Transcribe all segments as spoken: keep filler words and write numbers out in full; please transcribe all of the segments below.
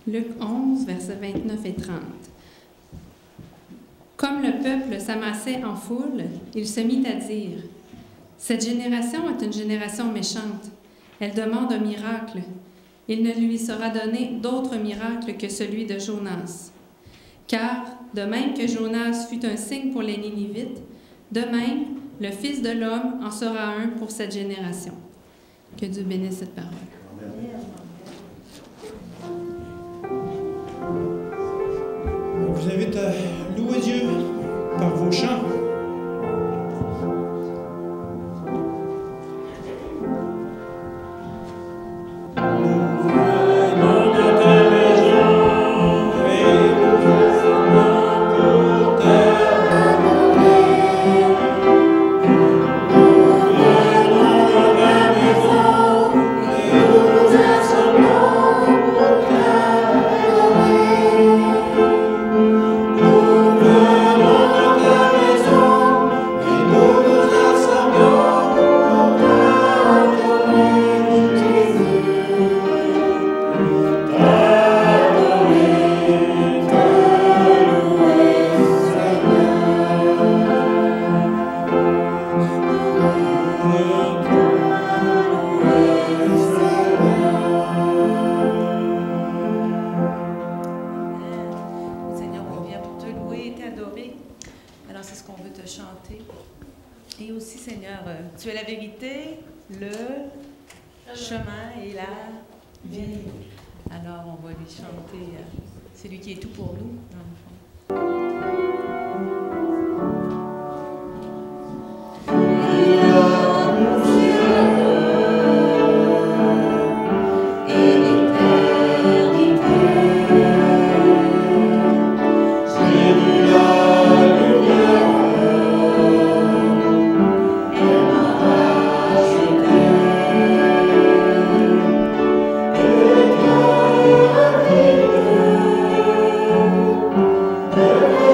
Luc onze, versets vingt-neuf et trente. Comme le peuple s'amassait en foule, il se mit à dire, « Cette génération est une génération méchante. Elle demande un miracle. Il ne lui sera donné d'autre miracle que celui de Jonas. Car, de même que Jonas fut un signe pour les Ninivites, de même, le Fils de l'homme en sera un pour cette génération. » Que Dieu bénisse cette parole. Je vous invite à louer Dieu par vos chants. Celui qui est tout pour nous, dans le fond. Yeah.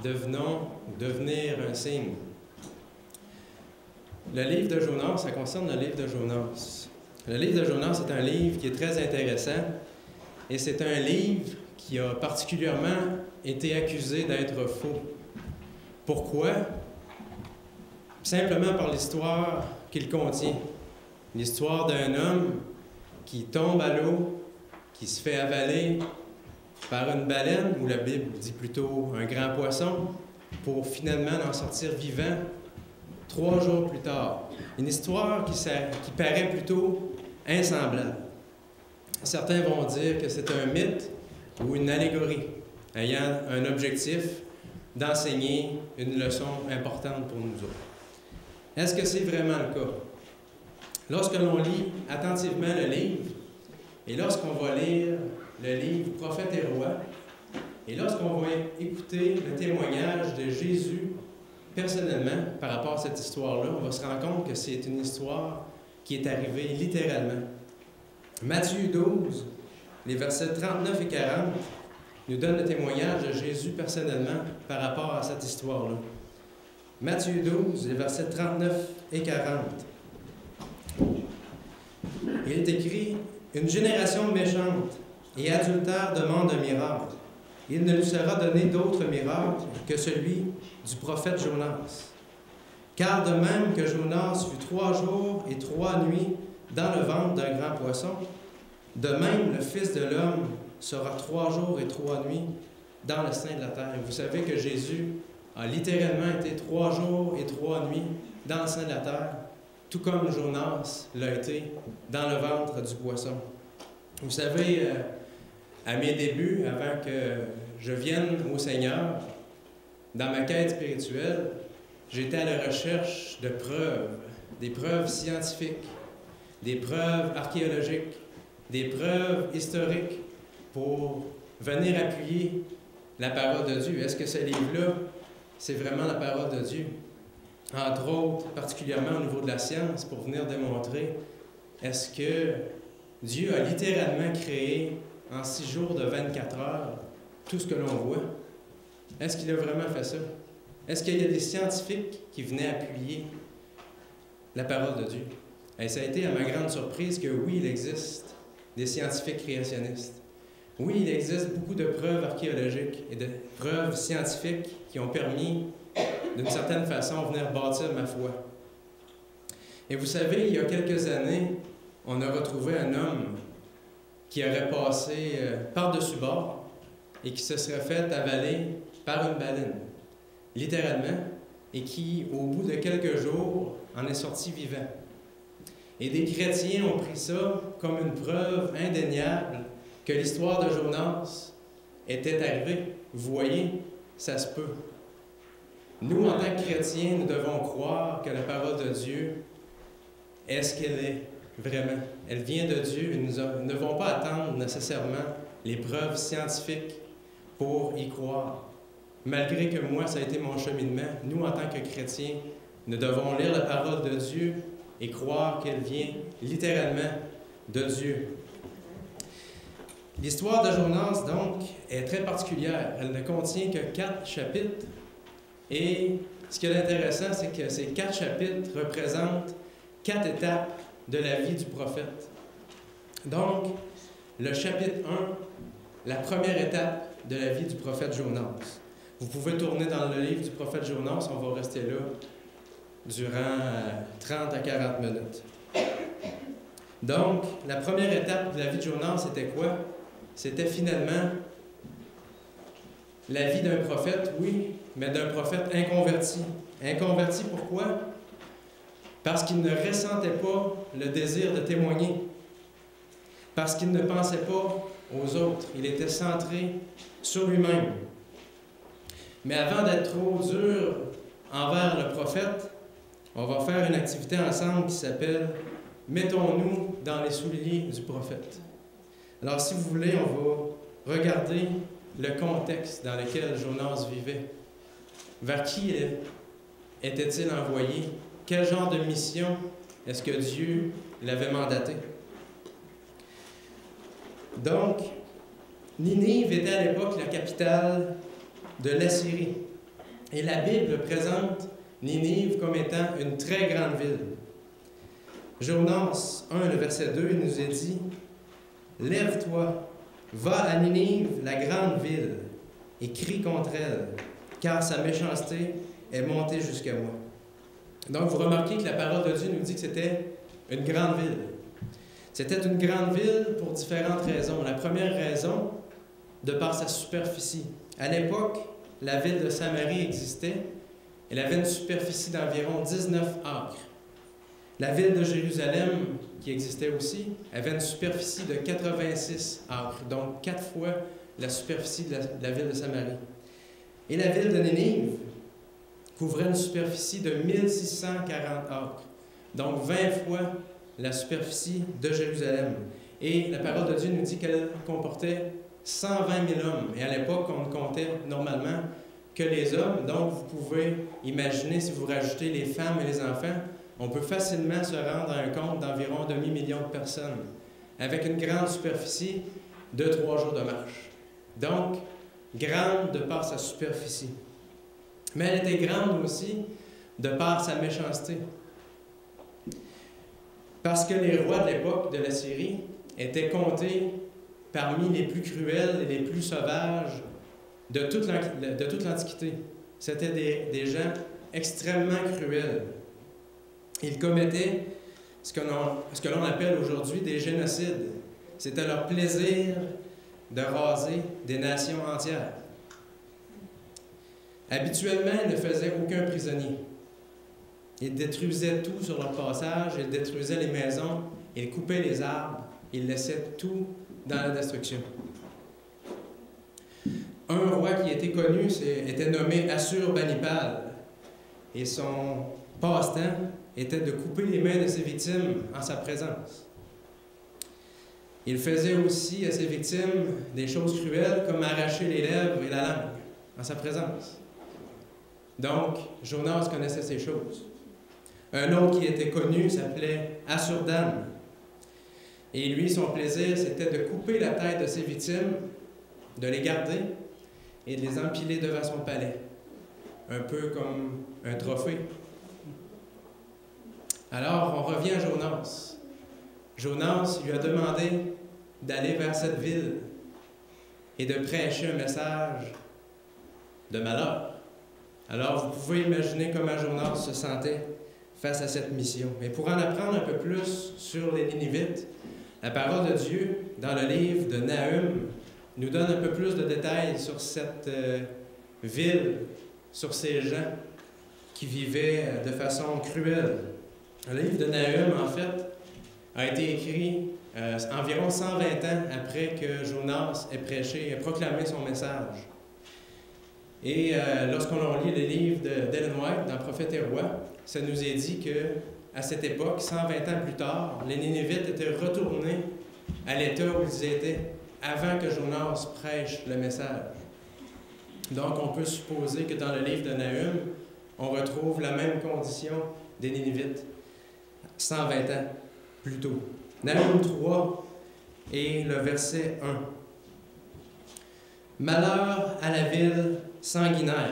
devenons, devenir un signe. Le livre de Jonas, ça concerne le livre de Jonas. Le livre de Jonas est un livre qui est très intéressant et c'est un livre qui a particulièrement été accusé d'être faux. Pourquoi? Simplement par l'histoire qu'il contient. L'histoire d'un homme qui tombe à l'eau, qui se fait avaler par une baleine, ou la Bible dit plutôt un grand poisson, pour finalement en sortir vivant trois jours plus tard. Une histoire qui, qui paraît plutôt insemblable. Certains vont dire que c'est un mythe ou une allégorie, ayant un objectif d'enseigner une leçon importante pour nous autres. Est-ce que c'est vraiment le cas? Lorsque l'on lit attentivement le livre, et lorsqu'on va lire le livre Prophètes et Rois, et lorsqu'on va écouter le témoignage de Jésus personnellement par rapport à cette histoire-là, on va se rendre compte que c'est une histoire qui est arrivée littéralement. Matthieu douze, les versets trente-neuf et quarante, nous donnent le témoignage de Jésus personnellement par rapport à cette histoire-là. Matthieu douze, les versets trente-neuf et quarante. Il est écrit « Une génération méchante et adultère demande un miracle. Il ne lui sera donné d'autre miracle que celui du prophète Jonas. Car de même que Jonas fut trois jours et trois nuits dans le ventre d'un grand poisson, de même le Fils de l'homme sera trois jours et trois nuits dans le sein de la terre. » Vous savez que Jésus a littéralement été trois jours et trois nuits dans le sein de la terre, tout comme Jonas l'a été dans le ventre du poisson. Vous savez, euh, à mes débuts, avant que je vienne au Seigneur, dans ma quête spirituelle, j'étais à la recherche de preuves, des preuves scientifiques, des preuves archéologiques, des preuves historiques pour venir appuyer la parole de Dieu. Est-ce que ce livre-là, c'est vraiment la parole de Dieu? Entre autres, particulièrement au niveau de la science, pour venir démontrer, est-ce que Dieu a littéralement créé en six jours de vingt-quatre heures tout ce que l'on voit? Est-ce qu'il a vraiment fait ça? Est-ce qu'il y a des scientifiques qui venaient appuyer la parole de Dieu? Et ça a été à ma grande surprise que oui, il existe des scientifiques créationnistes. Oui, il existe beaucoup de preuves archéologiques et de preuves scientifiques qui ont permis, d'une certaine façon, de venir bâtir ma foi. Et vous savez, il y a quelques années, on a retrouvé un homme qui aurait passé euh, par-dessus bord et qui se serait fait avaler par une baleine, littéralement, et qui, au bout de quelques jours, en est sorti vivant. Et des chrétiens ont pris ça comme une preuve indéniable que l'histoire de Jonas était arrivée. Vous voyez, ça se peut. Nous, en tant que chrétiens, nous devons croire que la parole de Dieu est ce qu'elle est, vraiment. Elle vient de Dieu et nous ne devons pas attendre nécessairement les preuves scientifiques pour y croire. Malgré que moi, ça a été mon cheminement, nous, en tant que chrétiens, nous devons lire la parole de Dieu et croire qu'elle vient littéralement de Dieu. L'histoire de Jonas, donc, est très particulière. Elle ne contient que quatre chapitres. Et ce qui est intéressant, c'est que ces quatre chapitres représentent quatre étapes de la vie du prophète. Donc, le chapitre un, la première étape de la vie du prophète Jonas. Vous pouvez tourner dans le livre du prophète Jonas, on va rester là durant trente à quarante minutes. Donc, la première étape de la vie de Jonas, c'était quoi? C'était finalement la vie d'un prophète, oui, mais d'un prophète inconverti. Inconverti, pourquoi? Parce qu'il ne ressentait pas le désir de témoigner. Parce qu'il ne pensait pas aux autres. Il était centré sur lui-même. Mais avant d'être trop dur envers le prophète, on va faire une activité ensemble qui s'appelle « Mettons-nous dans les souliers du prophète ». Alors, si vous voulez, on va regarder le contexte dans lequel Jonas vivait. Vers qui était-il envoyé? Quel genre de mission est-ce que Dieu l'avait mandaté? Donc, Ninive était à l'époque la capitale de l'Assyrie. Et la Bible présente Ninive comme étant une très grande ville. Jonas un, le verset deux, il nous est dit « Lève-toi, va à Ninive, la grande ville, et crie contre elle, car sa méchanceté est montée jusqu'à moi. » Donc, vous remarquez que la parole de Dieu nous dit que c'était une grande ville. C'était une grande ville pour différentes raisons. La première raison, de par sa superficie. À l'époque, la ville de Samarie existait. Elle avait une superficie d'environ dix-neuf acres. La ville de Jérusalem, qui existait aussi, avait une superficie de quatre-vingt-six acres, donc quatre fois la superficie de la, de la ville de Samarie. Et la ville de Ninive couvrait une superficie de mille six cent quarante acres, donc vingt fois la superficie de Jérusalem. Et la parole de Dieu nous dit qu'elle comportait cent vingt mille hommes. Et à l'époque, on ne comptait normalement que les hommes. Donc, vous pouvez imaginer, si vous rajoutez les femmes et les enfants, on peut facilement se rendre à un compte d'environ un demi-million de personnes, avec une grande superficie de trois jours de marche. Donc, grande de par sa superficie. Mais elle était grande aussi de par sa méchanceté. Parce que les rois de l'époque de la Syrie étaient comptés parmi les plus cruels et les plus sauvages de toute l'Antiquité. C'était des, des gens extrêmement cruels. Ils commettaient ce que l'on, ce que l'on appelle aujourd'hui des génocides. C'était leur plaisir de raser des nations entières. Habituellement, ils ne faisaient aucun prisonnier. Ils détruisaient tout sur leur passage, ils détruisaient les maisons, ils coupaient les arbres, ils laissaient tout dans la destruction. Un roi qui était connu était nommé Assurbanipal, et son passe-temps était de couper les mains de ses victimes en sa présence. Il faisait aussi à ses victimes des choses cruelles comme arracher les lèvres et la langue en sa présence. Donc, Jonas connaissait ces choses. Un autre qui était connu s'appelait Assurdan. Et lui, son plaisir, c'était de couper la tête de ses victimes, de les garder et de les empiler devant son palais. Un peu comme un trophée. Alors, on revient à Jonas. Jonas lui a demandé d'aller vers cette ville et de prêcher un message de malheur. Alors, vous pouvez imaginer comment Jonas se sentait face à cette mission. Mais pour en apprendre un peu plus sur les Ninivites, la parole de Dieu, dans le livre de Nahum, nous donne un peu plus de détails sur cette euh, ville, sur ces gens qui vivaient de façon cruelle. Le livre de Nahum, en fait, a été écrit euh, environ cent vingt ans après que Jonas ait prêché et proclamé son message. Et euh, lorsqu'on lit le livre d'Ellen White dans Prophète et Roi, ça nous est dit qu'à cette époque, cent vingt ans plus tard, les Ninivites étaient retournés à l'état où ils étaient avant que Jonas prêche le message. Donc, on peut supposer que dans le livre de Nahum, on retrouve la même condition des Ninivites, cent vingt ans plus tôt. Nahum trois et le verset un. « Malheur à la ville sanguinaire. »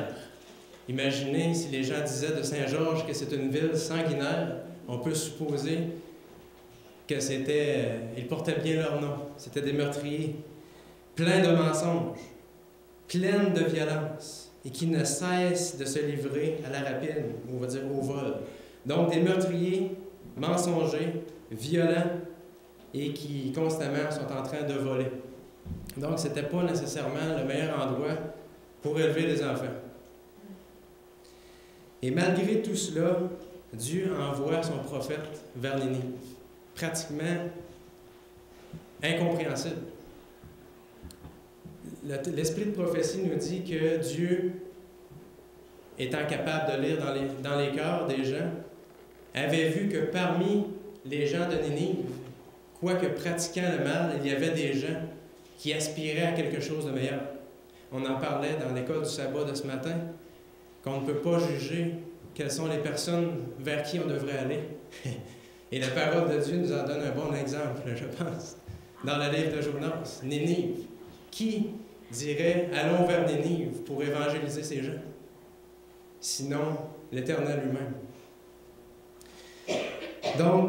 Imaginez si les gens disaient de Saint-Georges que c'est une ville sanguinaire, on peut supposer que c'était, ils portaient bien leur nom. C'était des meurtriers, pleins de mensonges, pleines de violence, et qui ne cessent de se livrer à la rapine, on va dire au vol. Donc des meurtriers mensongers, violents, et qui constamment sont en train de voler. Donc ce n'était pas nécessairement le meilleur endroit pour élever des enfants. Et malgré tout cela, Dieu envoie son prophète vers Ninive. Pratiquement incompréhensible. L'esprit de prophétie nous dit que Dieu, étant capable de lire dans les, dans les cœurs des gens, avait vu que parmi les gens de Ninive, quoique pratiquant le mal, il y avait des gens qui aspiraient à quelque chose de meilleur. On en parlait dans l'école du sabbat de ce matin, qu'on ne peut pas juger quelles sont les personnes vers qui on devrait aller. Et la parole de Dieu nous en donne un bon exemple, je pense, dans le livre de Jonas. Ninive. Qui dirait « Allons vers Ninive pour évangéliser ces gens » ? sinon l'Éternel lui-même. Donc,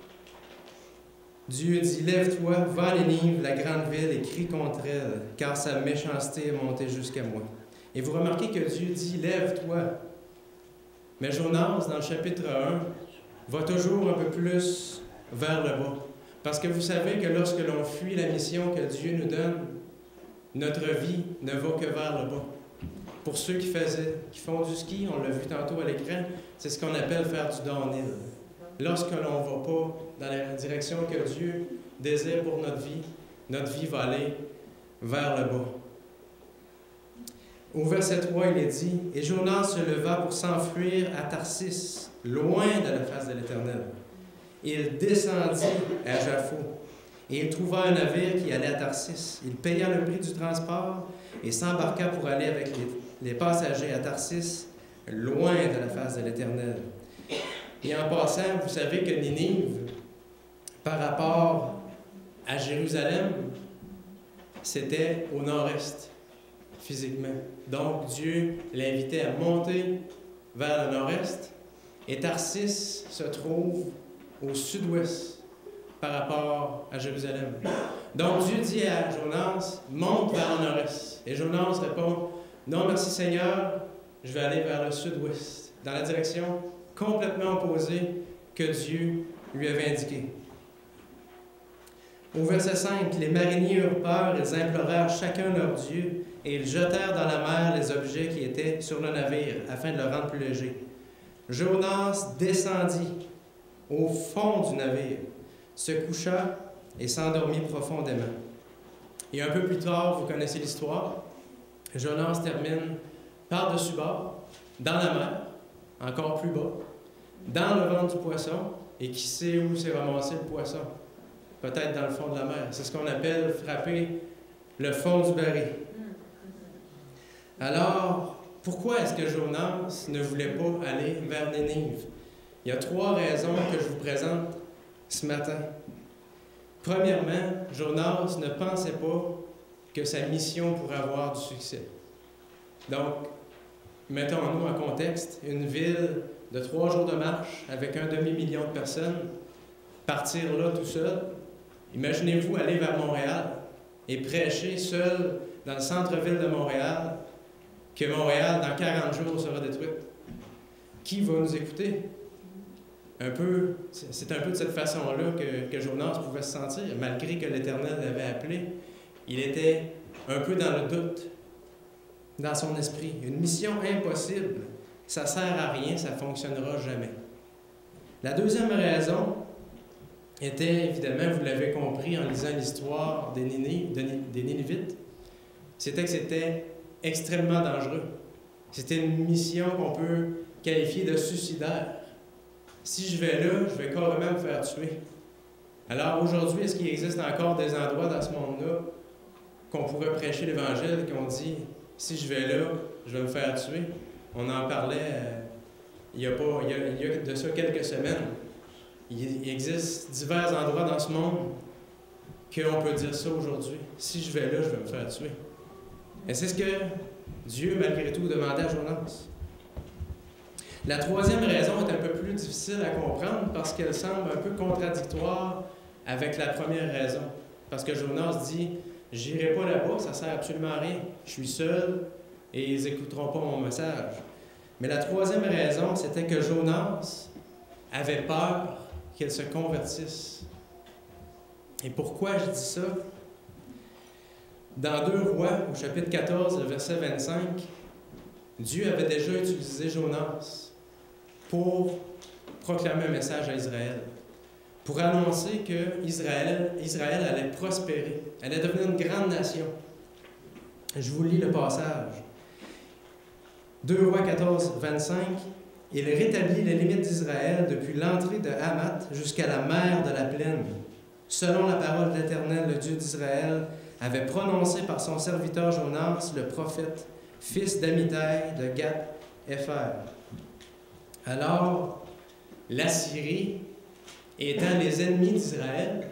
Dieu dit, « Lève-toi, va à Nénive, la grande ville, et crie contre elle, car sa méchanceté est montée jusqu'à moi. » Et vous remarquez que Dieu dit, « Lève-toi ». Mais Jonas, dans le chapitre un, va toujours un peu plus vers le bas. Parce que vous savez que lorsque l'on fuit la mission que Dieu nous donne, notre vie ne va que vers le bas. Pour ceux qui, faisaient, qui font du ski, on l'a vu tantôt à l'écran, c'est ce qu'on appelle faire du downhill. Lorsque l'on ne va pas dans la direction que Dieu désire pour notre vie, notre vie va aller vers le bas. Au verset trois, il est dit, « Et Jonas se leva pour s'enfuir à Tarsis, loin de la face de l'Éternel. Il descendit à Jaffo, et il trouva un navire qui allait à Tarsis. Il paya le prix du transport et s'embarqua pour aller avec les, les passagers à Tarsis, loin de la face de l'Éternel. » Et en passant, vous savez que Ninive, par rapport à Jérusalem, c'était au nord-est, physiquement. Donc, Dieu l'invitait à monter vers le nord-est, et Tarsis se trouve au sud-ouest par rapport à Jérusalem. Donc, Dieu dit à Jonas, monte vers le nord-est. Et Jonas répond, non, merci Seigneur, je vais aller vers le sud-ouest, dans la direction complètement opposée que Dieu lui avait indiquée. Au verset cinq, les mariniers eurent peur, ils implorèrent chacun leur Dieu, et ils jetèrent dans la mer les objets qui étaient sur le navire, afin de le rendre plus léger. Jonas descendit au fond du navire, se coucha et s'endormit profondément. Et un peu plus tard, vous connaissez l'histoire, Jonas termine par-dessus bord, dans la mer, encore plus bas, dans le ventre du poisson, et qui sait où s'est ramassé le poisson? Peut-être dans le fond de la mer. C'est ce qu'on appelle frapper le fond du baril. Alors, pourquoi est-ce que Jonas ne voulait pas aller vers Nénive? Il y a trois raisons que je vous présente ce matin. Premièrement, Jonas ne pensait pas que sa mission pourrait avoir du succès. Donc, mettons-nous en contexte, une ville de trois jours de marche avec un demi-million de personnes, partir là tout seul. Imaginez-vous aller vers Montréal et prêcher seul dans le centre-ville de Montréal que Montréal, dans quarante jours, sera détruite. Qui va nous écouter? Un peu, c'est un peu de cette façon-là que, que Jonas pouvait se sentir, malgré que l'Éternel l'avait appelé. Il était un peu dans le doute, dans son esprit. Une mission impossible, ça ne sert à rien, ça ne fonctionnera jamais. La deuxième raison était, évidemment, vous l'avez compris en lisant l'histoire des, Néniv, des Nénivites, c'était que c'était extrêmement dangereux. C'était une mission qu'on peut qualifier de suicidaire. Si je vais là, je vais carrément me faire tuer. Alors aujourd'hui, est-ce qu'il existe encore des endroits dans ce monde-là qu'on pourrait prêcher l'Évangile, qu'on dit, si je vais là, je vais me faire tuer? On en parlait euh, il, y a pas, il, y a, il y a de ça quelques semaines. Il existe divers endroits dans ce monde qu'on peut dire ça aujourd'hui. Si je vais là, je vais me faire tuer. Et c'est ce que Dieu, malgré tout, demandait à Jonas. La troisième raison est un peu plus difficile à comprendre parce qu'elle semble un peu contradictoire avec la première raison. Parce que Jonas dit, « J'irai pas là-bas, ça sert absolument à rien. Je suis seul et ils n'écouteront pas mon message. » Mais la troisième raison, c'était que Jonas avait peur qu'elle se convertisse. Et pourquoi je dis ça? Dans deux Rois, au chapitre quatorze, le verset vingt-cinq, Dieu avait déjà utilisé Jonas pour proclamer un message à Israël, pour annoncer que Israël, Israël allait prospérer, allait devenir une grande nation. Je vous lis le passage. deux Rois quatorze, vingt-cinq, « Il rétablit les limites d'Israël depuis l'entrée de Hamath jusqu'à la mer de la plaine, selon la parole de l'Éternel, le Dieu d'Israël, avait prononcé par son serviteur Jonas, le prophète, fils d'Amittai de Gath-Hépher. » Alors, l'Assyrie, étant les ennemis d'Israël,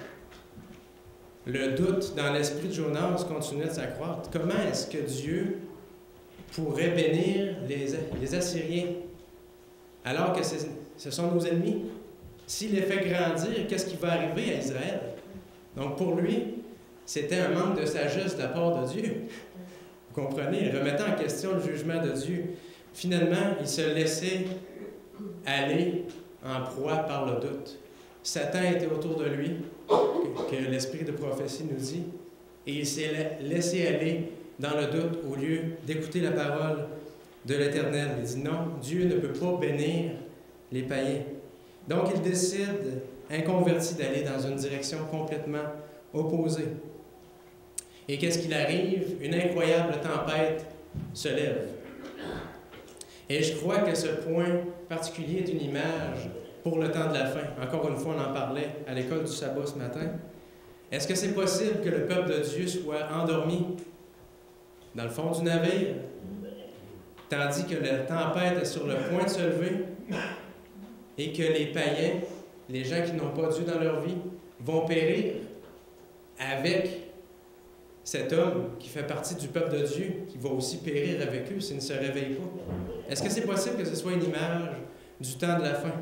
le doute dans l'esprit de Jonas continuait de s'accroître. Comment est-ce que Dieu pourrait bénir les, les Assyriens, alors que ce sont nos ennemis? S'il les fait grandir, qu'est-ce qui va arriver à Israël? Donc pour lui, c'était un manque de sagesse de la part de Dieu. Vous comprenez? Remettant en question le jugement de Dieu. Finalement, il se laissait aller en proie par le doute. Satan était autour de lui, que, que l'esprit de prophétie nous dit, et il s'est laissé aller dans le doute au lieu d'écouter la parole de l'Éternel. Il dit non, Dieu ne peut pas bénir les païens. Donc il décide, inconverti, d'aller dans une direction complètement opposée. Et qu'est-ce qu'il arrive? Une incroyable tempête se lève. Et je crois que ce point particulier est une image pour le temps de la fin. Encore une fois, on en parlait à l'école du sabbat ce matin. Est-ce que c'est possible que le peuple de Dieu soit endormi dans le fond du navire, tandis que la tempête est sur le point de se lever et que les païens, les gens qui n'ont pas Dieu dans leur vie, vont périr avec cet homme qui fait partie du peuple de Dieu, qui va aussi périr avec eux s'ils ne se réveillent pas? Est-ce que c'est possible que ce soit une image du temps de la fin?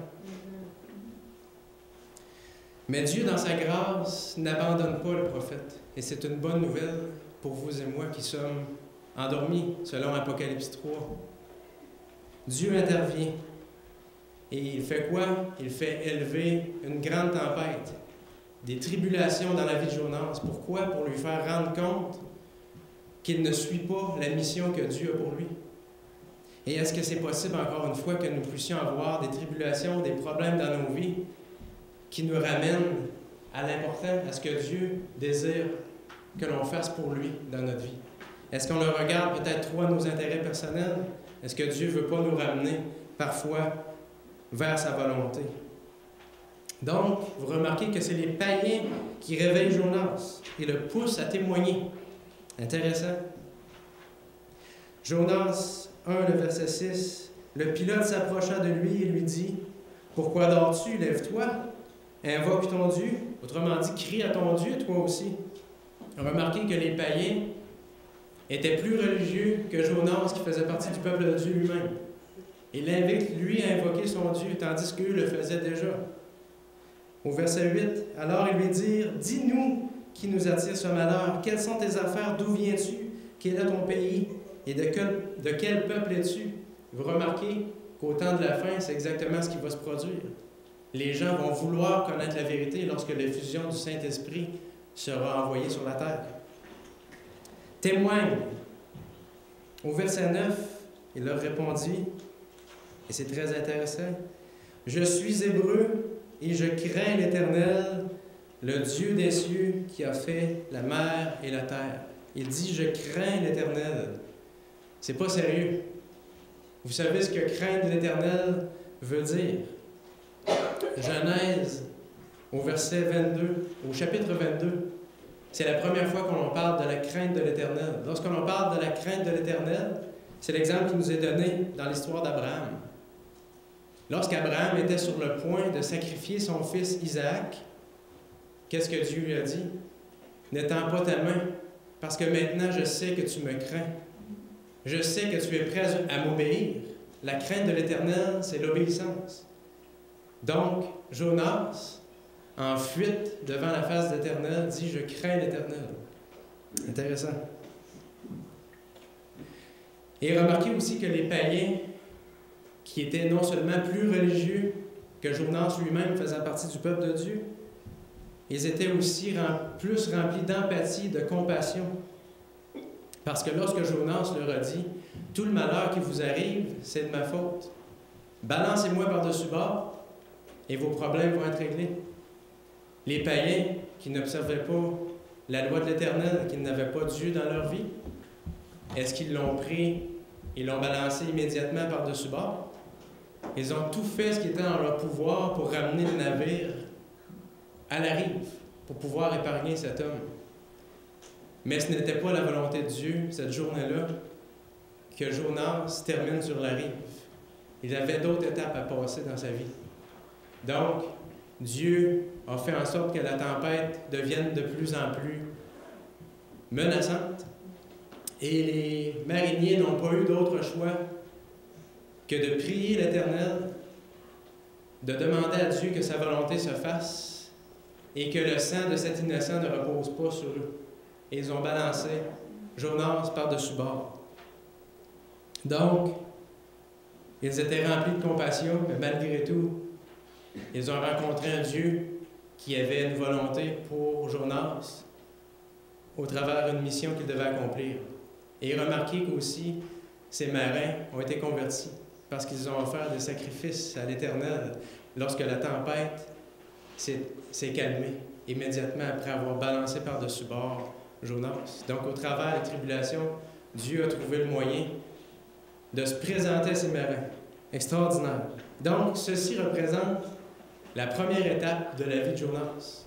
Mais Dieu, dans sa grâce, n'abandonne pas le prophète. Et c'est une bonne nouvelle pour vous et moi qui sommes endormis, selon Apocalypse trois. Dieu intervient. Et il fait quoi? Il fait élever une grande tempête, des tribulations dans la vie de Jonas. Pourquoi? Pour lui faire rendre compte qu'il ne suit pas la mission que Dieu a pour lui. Et est-ce que c'est possible, encore une fois, que nous puissions avoir des tribulations, des problèmes dans nos vies qui nous ramènent à l'important, à ce que Dieu désire que l'on fasse pour lui dans notre vie? Est-ce qu'on le regarde peut-être trop à nos intérêts personnels? Est-ce que Dieu ne veut pas nous ramener parfois vers sa volonté? Donc, vous remarquez que c'est les païens qui réveillent Jonas et le poussent à témoigner. Intéressant. Jonas un, le verset six. Le pilote s'approcha de lui et lui dit: pourquoi dors-tu? Lève-toi, invoque ton Dieu. Autrement dit, crie à ton Dieu, toi aussi. Remarquez que les païens étaient plus religieux que Jonas, qui faisait partie du peuple de Dieu lui-même. Il l'invite, lui, à invoquer son Dieu, tandis qu'eux le faisaient déjà. Au verset huit, alors ils lui dirent: dis-nous qui nous attire ce malheur, quelles sont tes affaires, d'où viens-tu, quel est ton pays, et de quel, de quel peuple es-tu? Vous remarquez qu'au temps de la fin, c'est exactement ce qui va se produire. Les gens vont vouloir connaître la vérité lorsque l'effusion du Saint-Esprit sera envoyée sur la terre. Témoigne. Au verset neuf, il leur répondit, et c'est très intéressant: je suis hébreu et je crains l'Éternel, le Dieu des cieux qui a fait la mer et la terre. Il dit: je crains l'Éternel. C'est pas sérieux. Vous savez ce que craindre l'Éternel veut dire? Genèse, au verset vingt-deux, au chapitre vingt-deux, c'est la première fois qu'on parle de la crainte de l'Éternel. Lorsqu'on parle de la crainte de l'Éternel, c'est l'exemple qui nous est donné dans l'histoire d'Abraham. Lorsqu'Abraham était sur le point de sacrifier son fils Isaac, qu'est-ce que Dieu lui a dit? N'étends pas ta main, parce que maintenant je sais que tu me crains. Je sais que tu es prêt à m'obéir. La crainte de l'Éternel, c'est l'obéissance. Donc, Jonas, en fuite devant la face de l'Éternel, dit: je crains l'Éternel. Intéressant. Et remarquez aussi que les païens, qui étaient non seulement plus religieux que Jonas lui-même faisant partie du peuple de Dieu, ils étaient aussi rem- plus remplis d'empathie, de compassion. Parce que lorsque Jonas leur a dit: tout le malheur qui vous arrive, c'est de ma faute. Balancez-moi par-dessus bord et vos problèmes vont être réglés. Les païens qui n'observaient pas la loi de l'Éternel, qui n'avaient pas Dieu dans leur vie, est-ce qu'ils l'ont pris et l'ont balancé immédiatement par-dessus bord? Ils ont tout fait ce qui était dans leur pouvoir pour ramener le navire à la rive, pour pouvoir épargner cet homme. Mais ce n'était pas la volonté de Dieu, cette journée-là, que Jonas termine sur la rive. Il avait d'autres étapes à passer dans sa vie. Donc, Dieu a fait en sorte que la tempête devienne de plus en plus menaçante. Et les mariniers n'ont pas eu d'autre choix que de prier l'Éternel, de demander à Dieu que sa volonté se fasse et que le sang de cet innocent ne repose pas sur eux. Et ils ont balancé Jonas par-dessus bord. Donc, ils étaient remplis de compassion, mais malgré tout, ils ont rencontré un Dieu qui avait une volonté pour Jonas au travers d'une mission qu'il devait accomplir. Et remarquez qu'aussi, ces marins ont été convertis parce qu'ils ont offert des sacrifices à l'Éternel lorsque la tempête s'est, s'est calmée immédiatement après avoir balancé par-dessus bord Jonas. Donc, au travers des tribulations, Dieu a trouvé le moyen de se présenter à ces marins. Extraordinaire. Donc, ceci représente la première étape de la vie de Jonas.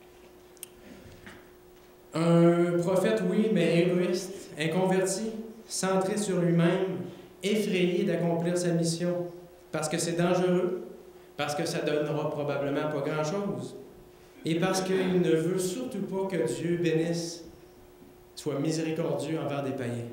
Un prophète, oui, mais égoïste, inconverti, centré sur lui-même, effrayé d'accomplir sa mission, parce que c'est dangereux, parce que ça ne donnera probablement pas grand-chose, et parce qu'il ne veut surtout pas que Dieu bénisse, soit miséricordieux envers des païens.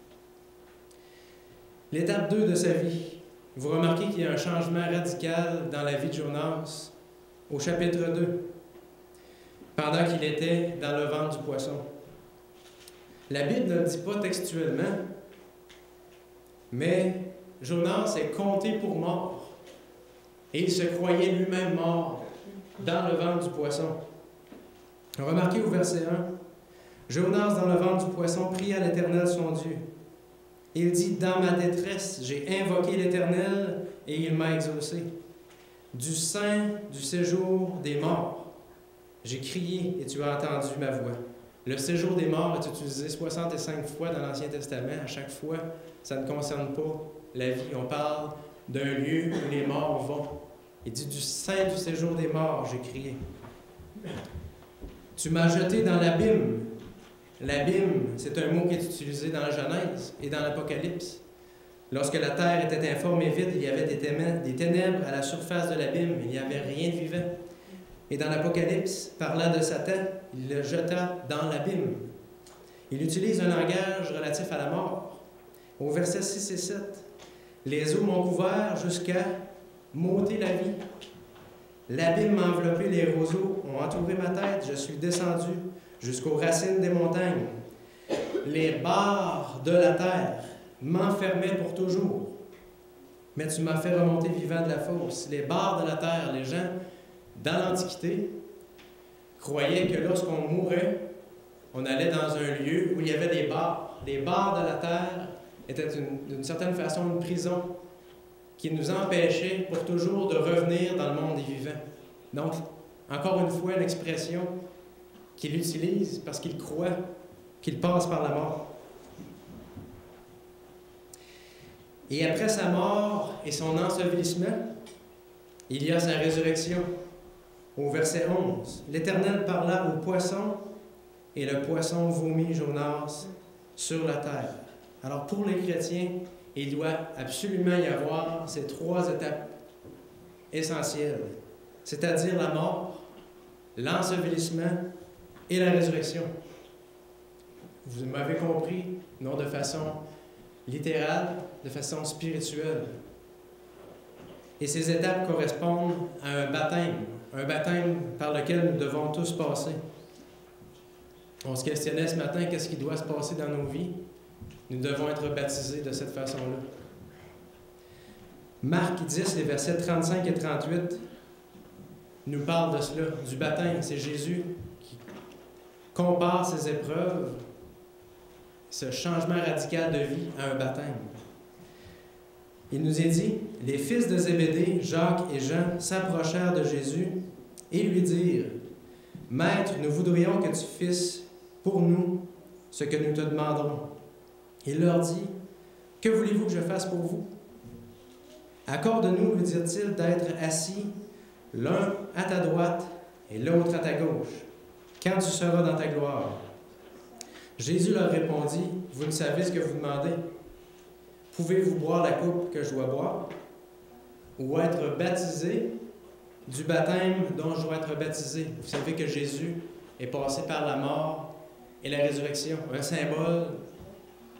L'étape deux de sa vie. Vous remarquez qu'il y a un changement radical dans la vie de Jonas au chapitre deux, pendant qu'il était dans le ventre du poisson. La Bible ne le dit pas textuellement, mais Jonas est compté pour mort, et il se croyait lui-même mort dans le ventre du poisson. Remarquez au verset un, Jonas dans le ventre du poisson pria l'Éternel son Dieu. Il dit, dans ma détresse, j'ai invoqué l'Éternel et il m'a exaucé. Du sein du séjour des morts, j'ai crié et tu as entendu ma voix. Le séjour des morts est utilisé soixante-cinq fois dans l'Ancien Testament. À chaque fois, ça ne concerne pas la vie. On parle d'un lieu où les morts vont. Il dit, du sein du séjour des morts, j'ai crié. Tu m'as jeté dans l'abîme. L'abîme, c'est un mot qui est utilisé dans la Genèse et dans l'Apocalypse. Lorsque la terre était informe et vide, il y avait des ténèbres à la surface de l'abîme. Il n'y avait rien de vivant. Et dans l'Apocalypse, parlant de Satan, il le jeta dans l'abîme. Il utilise un langage relatif à la mort. Au verset six et sept, « Les eaux m'ont couvert jusqu'à m'ôter la vie. L'abîme m'a enveloppé, les roseaux ont entouré ma tête. Je suis descendu jusqu'aux racines des montagnes. Les barres de la terre m'enfermaient pour toujours. Mais tu m'as fait remonter vivant de la fosse. » Les barres de la terre, les gens, dans l'Antiquité, croyaient que lorsqu'on mourait, on allait dans un lieu où il y avait des barres. Les barres de la terre étaient d'une certaine façon une prison qui nous empêchait pour toujours de revenir dans le monde des vivants. Donc, encore une fois, une expression qu'il utilise parce qu'il croit qu'il passe par la mort. Et après sa mort et son ensevelissement, il y a sa résurrection. Au verset onze, « L'Éternel parla au poisson, et le poisson vomit Jonas sur la terre. » Alors, pour les chrétiens, il doit absolument y avoir ces trois étapes essentielles, c'est-à-dire la mort, l'ensevelissement et la résurrection. Vous m'avez compris, non de façon littérale, de façon spirituelle. Et ces étapes correspondent à un baptême, un baptême par lequel nous devons tous passer. On se questionnait ce matin, qu'est-ce qui doit se passer dans nos vies? Nous devons être baptisés de cette façon-là. Marc dix, les versets trente-cinq et trente-huit, nous parle de cela, du baptême. C'est Jésus qui compare ces épreuves, ce changement radical de vie à un baptême. Il nous est dit, « Les fils de Zébédée, Jacques et Jean, s'approchèrent de Jésus et lui dirent, « Maître, nous voudrions que tu fasses pour nous ce que nous te demanderons. » Il leur dit, « Que voulez-vous que je fasse pour vous? » « Accorde-nous, lui dirent-ils, d'être assis l'un à ta droite et l'autre à ta gauche, quand tu seras dans ta gloire. » Jésus leur répondit, « Vous ne savez ce que vous demandez. Pouvez-vous boire la coupe que je dois boire, ou être baptisé du baptême dont je dois être baptisé? » Vous savez que Jésus est passé par la mort et la résurrection, un symbole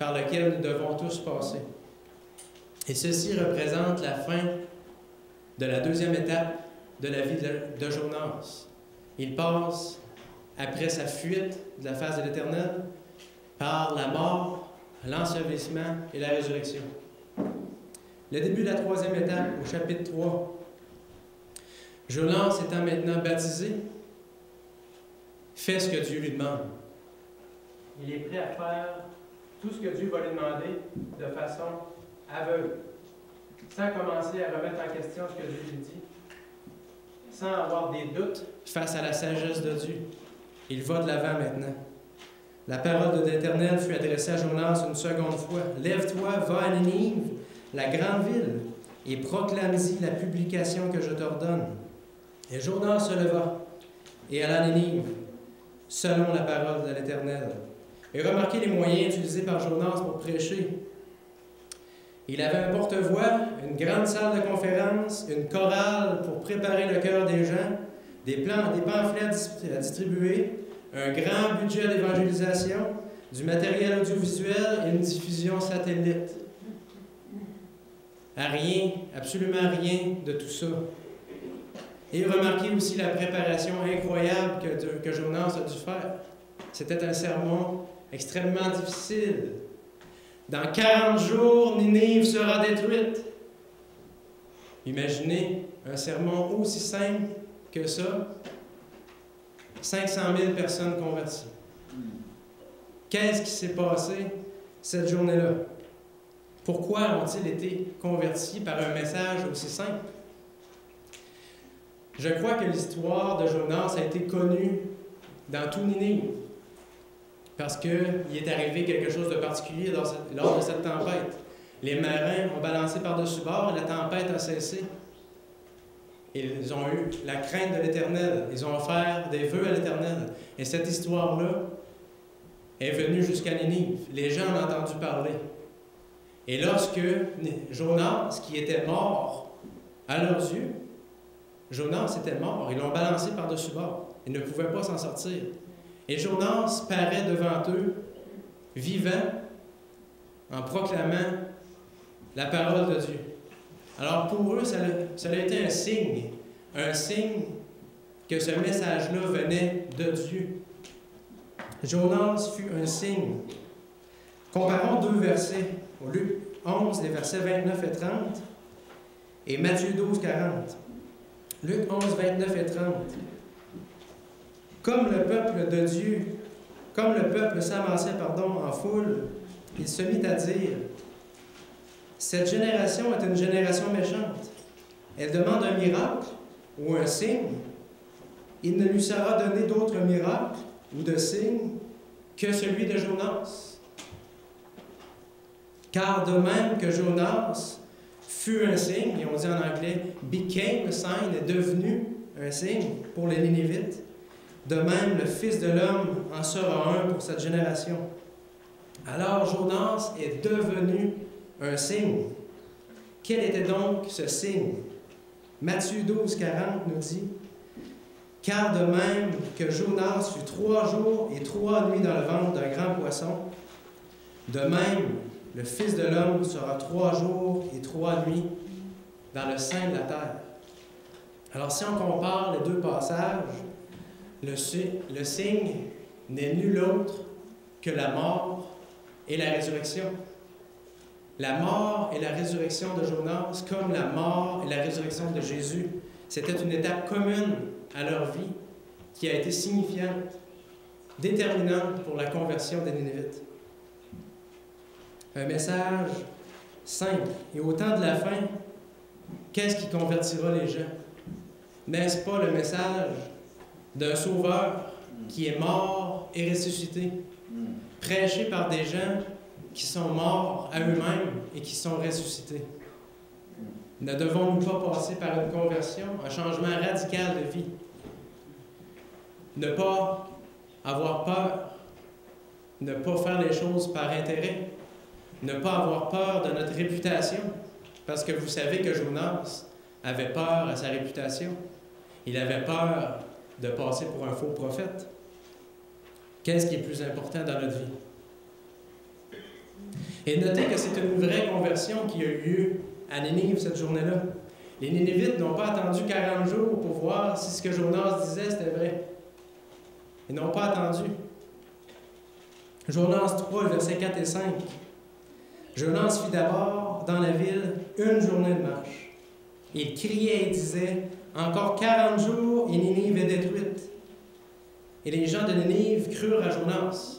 par lequel nous devons tous passer. Et ceci représente la fin de la deuxième étape de la vie de, de Jonas. Il passe, après sa fuite de la face de l'Éternel, par la mort, l'ensevelissement et la résurrection. Le début de la troisième étape, au chapitre trois. Jonas étant maintenant baptisé, fait ce que Dieu lui demande. Il est prêt à faire tout ce que Dieu va lui demander de façon aveugle, sans commencer à remettre en question ce que Dieu lui dit, sans avoir des doutes face à la sagesse de Dieu. Il va de l'avant maintenant. La parole de l'Éternel fut adressée à Jonas une seconde fois. « Lève-toi, va à Ninive, la grande ville, et proclame-y la publication que je t'ordonne. » Et Jonas se leva et alla à Ninive, selon la parole de l'Éternel. Et remarquez les moyens utilisés par Jonas pour prêcher. Il avait un porte-voix, une grande salle de conférence, une chorale pour préparer le cœur des gens, des, plans, des pamphlets à distribuer, un grand budget d'évangélisation, du matériel audiovisuel et une diffusion satellite. À rien, absolument rien de tout ça. Et remarquez aussi la préparation incroyable que, que Jonas a dû faire. C'était un sermon extrêmement difficile. Dans quarante jours, Ninive sera détruite. Imaginez un sermon aussi simple que ça. cinq cent mille personnes converties. Qu'est-ce qui s'est passé cette journée-là? Pourquoi ont-ils été convertis par un message aussi simple? Je crois que l'histoire de Jonas a été connue dans tout Ninive, parce qu'il est arrivé quelque chose de particulier lors de cette tempête. Les marins ont balancé par-dessus bord et la tempête a cessé. Ils ont eu la crainte de l'Éternel. Ils ont offert des vœux à l'Éternel. Et cette histoire-là est venue jusqu'à Ninive. Les gens en ont entendu parler. Et lorsque Jonas, qui était mort à leurs yeux, Jonas était mort. Ils l'ont balancé par-dessus bord. Il ne pouvait pas s'en sortir. Et Jonas paraît devant eux, vivant, en proclamant la parole de Dieu. Alors pour eux, ça a, ça a été un signe, un signe que ce message-là venait de Dieu. Jonas fut un signe. Comparons deux versets, au Luc onze, les versets vingt-neuf et trente, et Matthieu douze, quarante. Luc onze, vingt-neuf et trente. Comme le peuple de Dieu, comme le peuple s'amassait, pardon, en foule, il se mit à dire: cette génération est une génération méchante. Elle demande un miracle ou un signe. Il ne lui sera donné d'autre miracle ou de signe que celui de Jonas. Car de même que Jonas fut un signe, et on dit en anglais became a sign, est devenu un signe pour les Ninivites, de même le Fils de l'homme en sera un pour cette génération. Alors Jonas est devenu un signe. Quel était donc ce signe? Matthieu douze, quarante nous dit: car de même que Jonas fut trois jours et trois nuits dans le ventre d'un grand poisson, de même le Fils de l'homme sera trois jours et trois nuits dans le sein de la terre. Alors si on compare les deux passages, le, le signe n'est nul autre que la mort et la résurrection. La mort et la résurrection de Jonas, comme la mort et la résurrection de Jésus, c'était une étape commune à leur vie qui a été signifiante, déterminante pour la conversion des Ninivites. Un message simple. Et au temps de la fin, qu'est-ce qui convertira les gens? N'est-ce pas le message d'un sauveur qui est mort et ressuscité, prêché par des gens qui sont morts à eux-mêmes et qui sont ressuscités? Ne devons-nous pas passer par une conversion, un changement radical de vie? Ne pas avoir peur, ne pas faire les choses par intérêt, ne pas avoir peur de notre réputation, parce que vous savez que Jonas avait peur à sa réputation. Il avait peur de passer pour un faux prophète. Qu'est-ce qui est plus important dans notre vie? Et notez que c'est une vraie conversion qui a eu lieu à Ninive cette journée-là. Les Ninivites n'ont pas attendu quarante jours pour voir si ce que Jonas disait, c'était vrai. Ils n'ont pas attendu. Jonas trois, versets quatre et cinq. Jonas fit d'abord dans la ville une journée de marche. Il criait et disait, « Encore quarante jours et Ninive est détruite. » Et les gens de Ninive crurent à Jonas.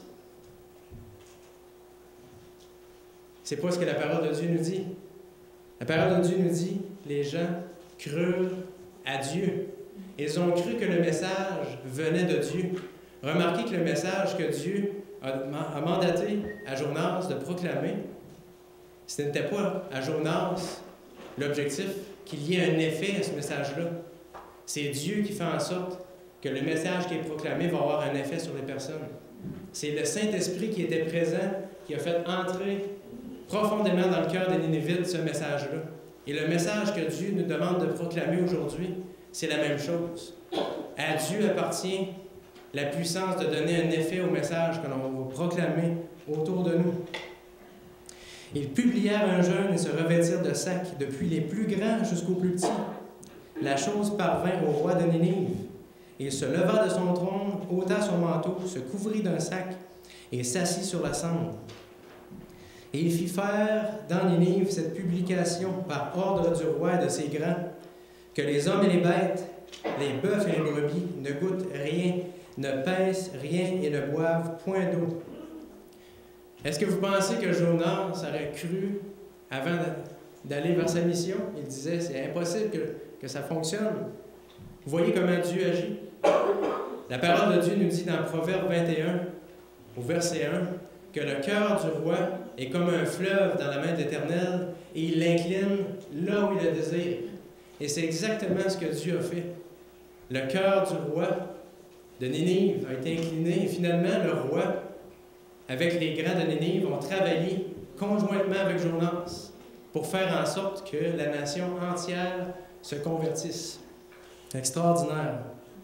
C'est pas ce que la parole de Dieu nous dit. La parole de Dieu nous dit, les gens crurent à Dieu. Ils ont cru que le message venait de Dieu. Remarquez que le message que Dieu a mandaté à Jonas de proclamer, ce n'était pas à Jonas l'objectif qu'il y ait un effet à ce message-là. C'est Dieu qui fait en sorte que le message qui est proclamé va avoir un effet sur les personnes. C'est le Saint-Esprit qui était présent, qui a fait entrer profondément dans le cœur des Ninivites ce message-là. Et le message que Dieu nous demande de proclamer aujourd'hui, c'est la même chose. À Dieu appartient la puissance de donner un effet au message que l'on va proclamer autour de nous. Ils publièrent un jeûne et se revêtirent de sacs, depuis les plus grands jusqu'aux plus petits. La chose parvint au roi de Ninive. Il se leva de son trône, ôta son manteau, se couvrit d'un sac et s'assit sur la cendre. Et il fit faire dans Ninive cette publication par ordre du roi et de ses grands, que les hommes et les bêtes, les bœufs et les brebis ne goûtent rien, ne pèsent rien et ne boivent point d'eau. Est-ce que vous pensez que Jonas aurait cru, avant d'aller vers sa mission, il disait, c'est impossible que, que ça fonctionne. Vous voyez comment Dieu agit? La parole de Dieu nous dit dans Proverbe vingt et un, au verset un, que le cœur du roi est comme un fleuve dans la main de l'Éternel et il l'incline là où il le désire. Et c'est exactement ce que Dieu a fait. Le cœur du roi de Ninive a été incliné et finalement le roi, avec les grands de Ninive, ont travaillé conjointement avec Jonas pour faire en sorte que la nation entière se convertisse. Extraordinaire.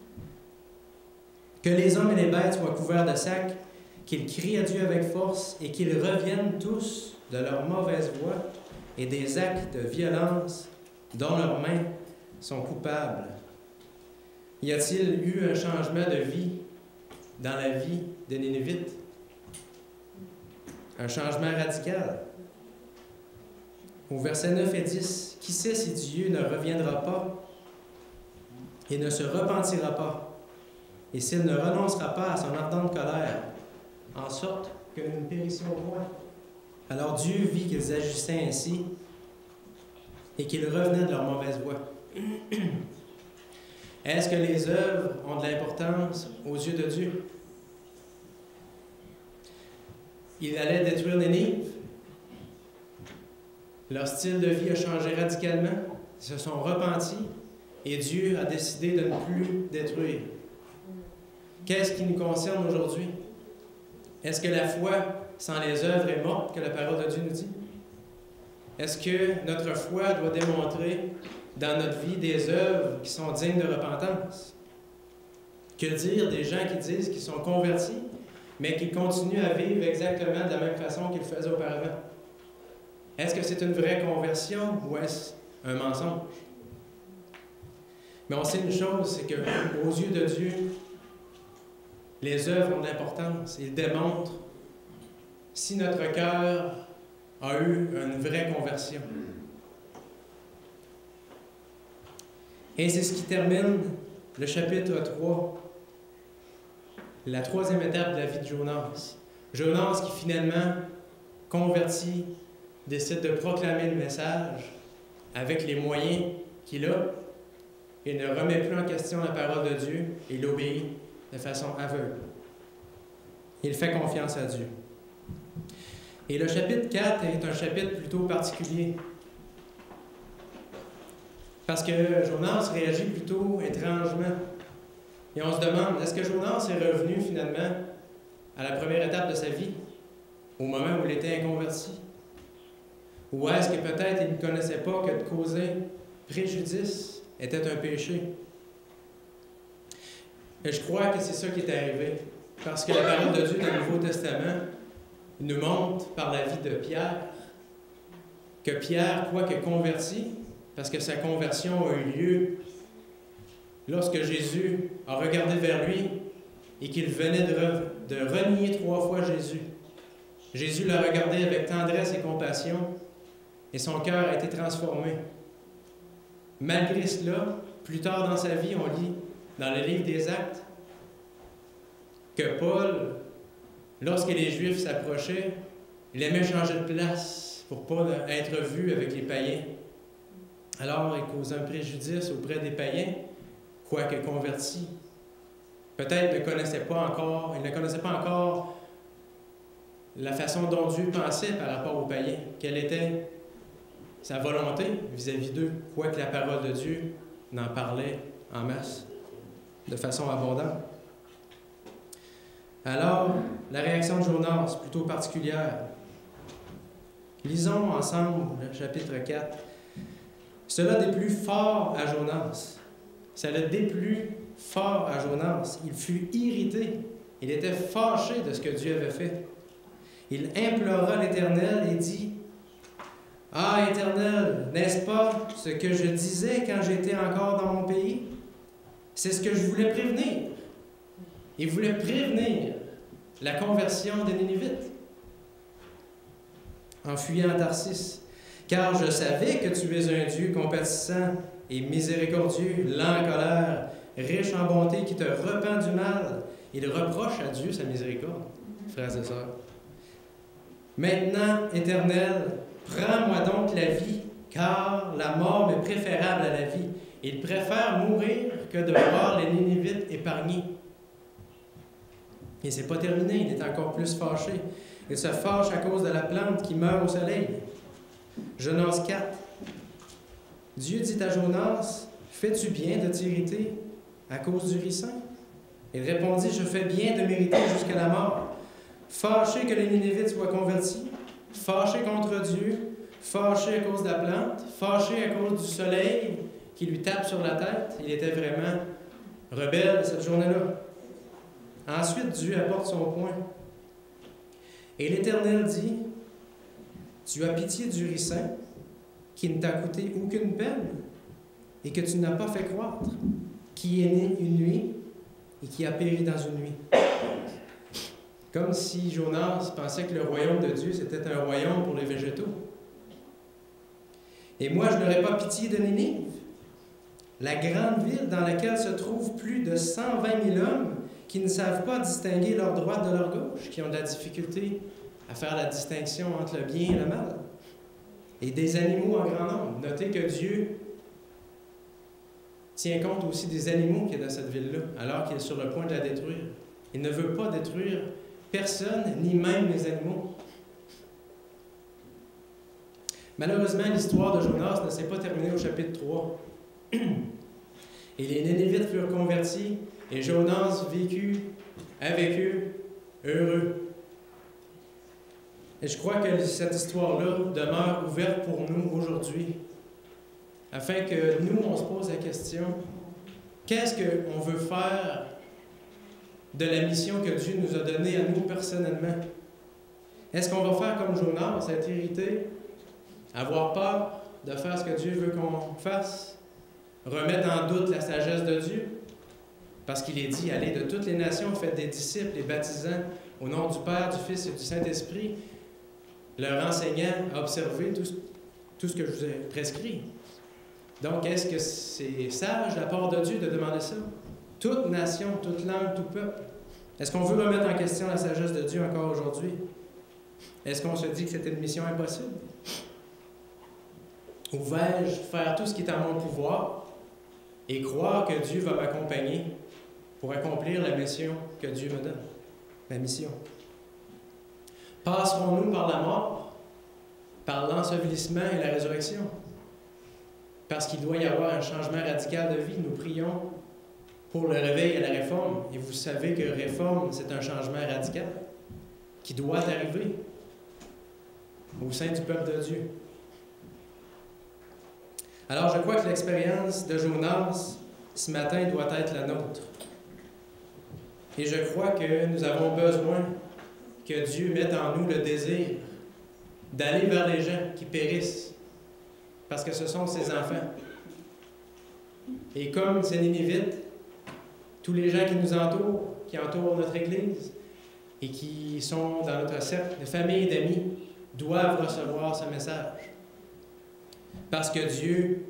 Que les hommes et les bêtes soient couverts de sacs, qu'ils crient à Dieu avec force et qu'ils reviennent tous de leur mauvaise voie et des actes de violence dont leurs mains sont coupables. Y a-t-il eu un changement de vie dans la vie des Nénévites? Un changement radical. Au verset neuf et dix, « Qui sait si Dieu ne reviendra pas et ne se repentira pas, et s'il ne renoncera pas à son ardente colère, en sorte que nous périssions au loin. » Alors Dieu vit qu'ils agissaient ainsi et qu'ils revenaient de leur mauvaise voie. Est-ce que les œuvres ont de l'importance aux yeux de Dieu? Il allait détruire Nénive. Leur style de vie a changé radicalement. Ils se sont repentis et Dieu a décidé de ne plus détruire. Qu'est-ce qui nous concerne aujourd'hui? Est-ce que la foi sans les œuvres est morte, que la parole de Dieu nous dit? Est-ce que notre foi doit démontrer dans notre vie des œuvres qui sont dignes de repentance? Que dire des gens qui disent qu'ils sont convertis, mais qui continuent à vivre exactement de la même façon qu'ils le faisaient auparavant? Est-ce que c'est une vraie conversion ou est-ce un mensonge? Mais on sait une chose, c'est qu'aux yeux de Dieu, les œuvres ont de l'importance. Ils démontrent si notre cœur a eu une vraie conversion. Et c'est ce qui termine le chapitre trois, la troisième étape de la vie de Jonas. Jonas qui finalement, converti, décide de proclamer le message avec les moyens qu'il a et ne remet plus en question la parole de Dieu et il obéit de façon aveugle. Il fait confiance à Dieu. Et le chapitre quatre est un chapitre plutôt particulier. Parce que Jonas réagit plutôt étrangement. Et on se demande, est-ce que Jonas est revenu finalement à la première étape de sa vie, au moment où il était inconverti? Ou est-ce que peut-être il ne connaissait pas que de causer préjudice était un péché? Et je crois que c'est ça qui est arrivé. Parce que la parole de Dieu dans le Nouveau Testament il nous montre par la vie de Pierre que Pierre, quoique converti, parce que sa conversion a eu lieu lorsque Jésus a regardé vers lui et qu'il venait de, re, de renier trois fois Jésus. Jésus l'a regardé avec tendresse et compassion et son cœur a été transformé. Malgré cela, plus tard dans sa vie, on lit dans le livre des Actes que Paul, lorsque les Juifs s'approchaient, il aimait changer de place pour ne pas être vu avec les païens. Alors, il causait un préjudice auprès des païens, quoique convertis. Peut-être ne connaissait pas encore, il ne connaissait pas encore la façon dont Dieu pensait par rapport aux païens, quelle était sa volonté vis-à-vis d'eux, quoique la parole de Dieu n'en parlait en masse, de façon abondante. Alors, la réaction de Jonas, plutôt particulière. Lisons ensemble le chapitre quatre. Cela déplut fort à Jonas. Cela déplut fort à Jonas. Il fut irrité. Il était fâché de ce que Dieu avait fait. Il implora l'Éternel et dit, « Ah, Éternel, n'est-ce pas ce que je disais quand j'étais encore dans mon pays? C'est ce que je voulais prévenir. » Il voulait prévenir la conversion des Nénivites en fuyant Tarsis. Car je savais que tu es un Dieu compatissant et miséricordieux, lent en colère, riche en bonté, qui te repent du mal. Il reproche à Dieu sa miséricorde, frères et sœurs. Maintenant, Éternel, prends-moi donc la vie, car la mort m'est préférable à la vie. Il préfère mourir que de voir les Nénivites épargnés. Et c'est pas terminé, il est encore plus fâché. Il se fâche à cause de la plante qui meurt au soleil. Jonas quatre. Dieu dit à Jonas, « Fais-tu bien de t'irriter à cause du ricin? » Il répondit, « Je fais bien de m'irriter jusqu'à la mort. Fâché que les Nénivites soient convertis, fâché contre Dieu, fâché à cause de la plante, fâché à cause du soleil qui lui tape sur la tête. » Il était vraiment rebelle cette journée-là. Ensuite, Dieu apporte son point. Et l'Éternel dit, « Tu as pitié du ricin qui ne t'a coûté aucune peine et que tu n'as pas fait croître, qui est né une nuit et qui a péri dans une nuit. » Comme si Jonas pensait que le royaume de Dieu, c'était un royaume pour les végétaux. Et moi, je n'aurais pas pitié de Nénive, la grande ville dans laquelle se trouvent plus de cent vingt mille hommes qui ne savent pas distinguer leur droite de leur gauche, qui ont de la difficulté à faire la distinction entre le bien et le mal, et des animaux en grand nombre. Notez que Dieu tient compte aussi des animaux qu'il y a dans cette ville-là, alors qu'il est sur le point de la détruire. Il ne veut pas détruire personne, ni même les animaux. Malheureusement, l'histoire de Jonas ne s'est pas terminée au chapitre trois. Et les Nénivites furent convertis, et Jonas vécut avec eux, heureux. Et je crois que cette histoire-là demeure ouverte pour nous aujourd'hui, afin que nous, on se pose la question, qu'est-ce qu'on veut faire de la mission que Dieu nous a donnée à nous personnellement? Est-ce qu'on va faire comme Jonas, être irrité, avoir peur de faire ce que Dieu veut qu'on fasse, remettre en doute la sagesse de Dieu? Parce qu'il est dit, allez de toutes les nations, faites des disciples, les baptisant au nom du Père, du Fils et du Saint-Esprit, leur enseignant à observer tout, tout ce que je vous ai prescrit. Donc, est-ce que c'est sage de la part de Dieu de demander ça? Toute nation, toute langue, tout peuple. Est-ce qu'on veut remettre en question la sagesse de Dieu encore aujourd'hui? Est-ce qu'on se dit que c'était une mission impossible? Ou vais-je faire tout ce qui est en mon pouvoir et croire que Dieu va m'accompagner pour accomplir la mission que Dieu me donne? La mission. Passerons-nous par la mort, par l'ensevelissement et la résurrection? Parce qu'il doit y avoir un changement radical de vie. Nous prions pour le réveil à la réforme. Et vous savez que réforme, c'est un changement radical qui doit arriver au sein du peuple de Dieu. Alors, je crois que l'expérience de Jonas ce matin doit être la nôtre. Et je crois que nous avons besoin que Dieu mette en nous le désir d'aller vers les gens qui périssent, parce que ce sont ses enfants. Et comme c'est Nénévite, tous les gens qui nous entourent, qui entourent notre Église et qui sont dans notre cercle de famille et d'amis, doivent recevoir ce message. Parce que Dieu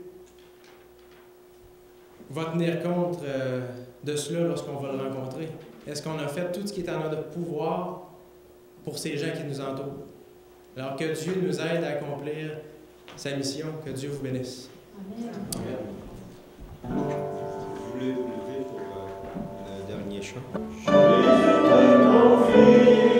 va tenir compte euh, de cela lorsqu'on va le rencontrer. Est-ce qu'on a fait tout ce qui est en notre pouvoir pour ces gens qui nous entourent? Alors que Dieu nous aide à accomplir sa mission. Que Dieu vous bénisse. Amen. Amen. Je voulais vous lever pour euh, le dernier chant. Je